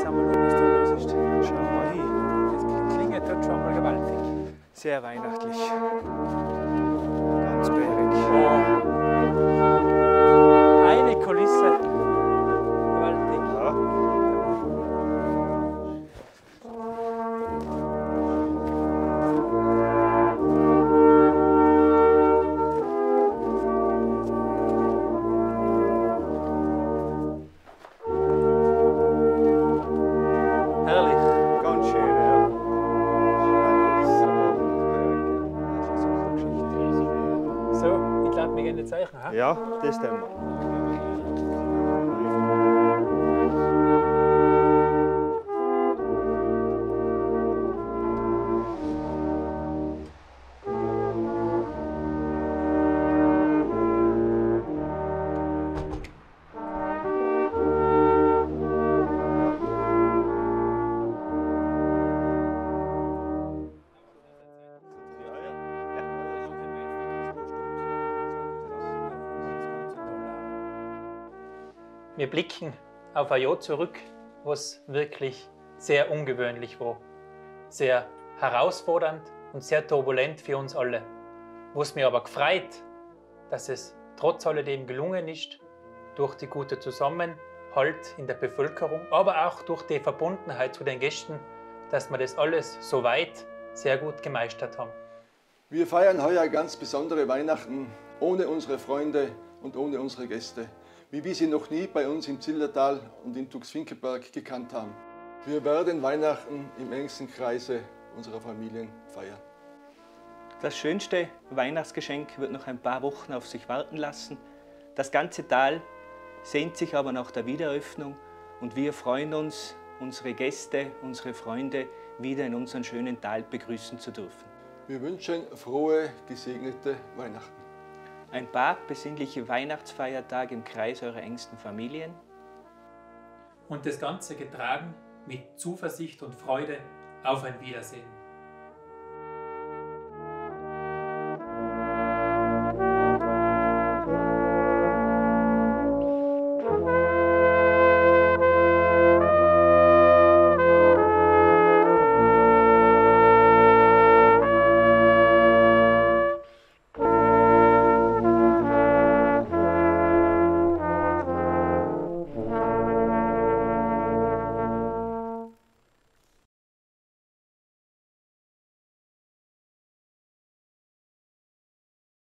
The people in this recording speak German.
einmal schauen, was da los ist. Schauen wir hin. Das klingelt dort schon mal gewaltig. Sehr weihnachtlich. Ganz bärig. Eine Kulisse. Gewaltig. Ja. Herrlich. Ganz schön, ja. So, ich glaube, wir gehen jetzt Zeichen. Ha? Ja, das tun wir. Wir blicken auf ein Jahr zurück, was wirklich sehr ungewöhnlich war. Sehr herausfordernd und sehr turbulent für uns alle. Was mir aber gefreut, dass es trotz alledem gelungen ist, durch die gute Zusammenhalt in der Bevölkerung, aber auch durch die Verbundenheit zu den Gästen, dass wir das alles soweit sehr gut gemeistert haben. Wir feiern heuer ganz besondere Weihnachten ohne unsere Freunde und ohne unsere Gäste, wie wir sie noch nie bei uns im Zillertal und in Tux-Finkenberg gekannt haben. Wir werden Weihnachten im engsten Kreise unserer Familien feiern. Das schönste Weihnachtsgeschenk wird noch ein paar Wochen auf sich warten lassen. Das ganze Tal sehnt sich aber nach der Wiedereröffnung und wir freuen uns, unsere Gäste, unsere Freunde wieder in unserem schönen Tal begrüßen zu dürfen. Wir wünschen frohe, gesegnete Weihnachten. Ein paar besinnliche Weihnachtsfeiertage im Kreis eurer engsten Familien. Und das Ganze getragen mit Zuversicht und Freude auf ein Wiedersehen.